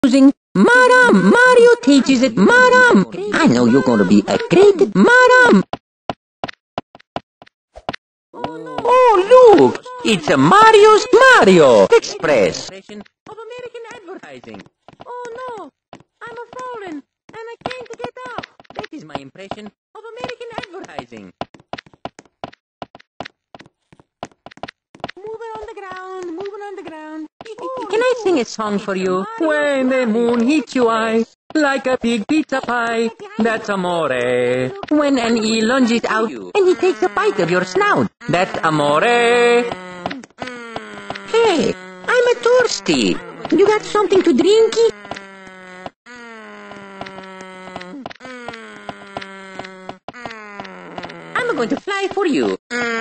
Using Madam. Mario teaches it. Madam. I know you're going to be a great Madam. Oh, look. It's a Mario's Mario Express. Of American advertising. Oh, no. I'm a foreign, and I can't get out. That is my impression of American advertising. Moving on the ground, moving on the ground. Can I sing a song for you? When the moon hits your eye, like a big pizza pie, that's amore. When an eel lunges out, and he takes a bite of your snout, that's amore. Hey, I'm a thirsty. You got something to drinky? I'm going to fly for you.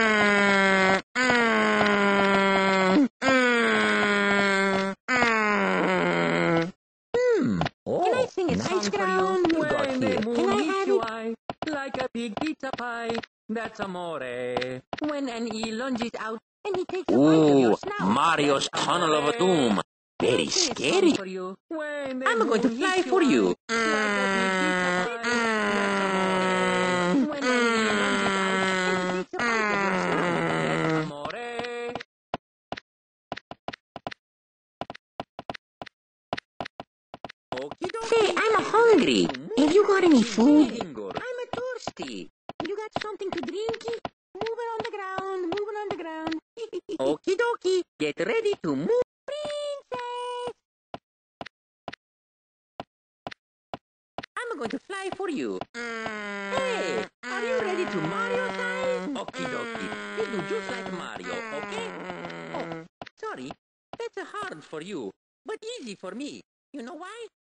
Can I sing a song for you? When the moon hits your eye, like a big pizza pie, that's amore. When an eel lunges out, and he takes a bite of your snout. Mario's Tunnel of Doom. Very scary. I'm going to fly for you. Say, I'm hungry. Have you got any food? I'm thirsty. You got something to drinky? Moving on the ground, moving on the ground. Okie dokie, get ready to move. Princess! I'm going to fly for you. Hey, are you ready to Mario time? Okie dokie, you do just like Mario, okay? Oh, sorry, that's hard for you, but easy for me. You know why?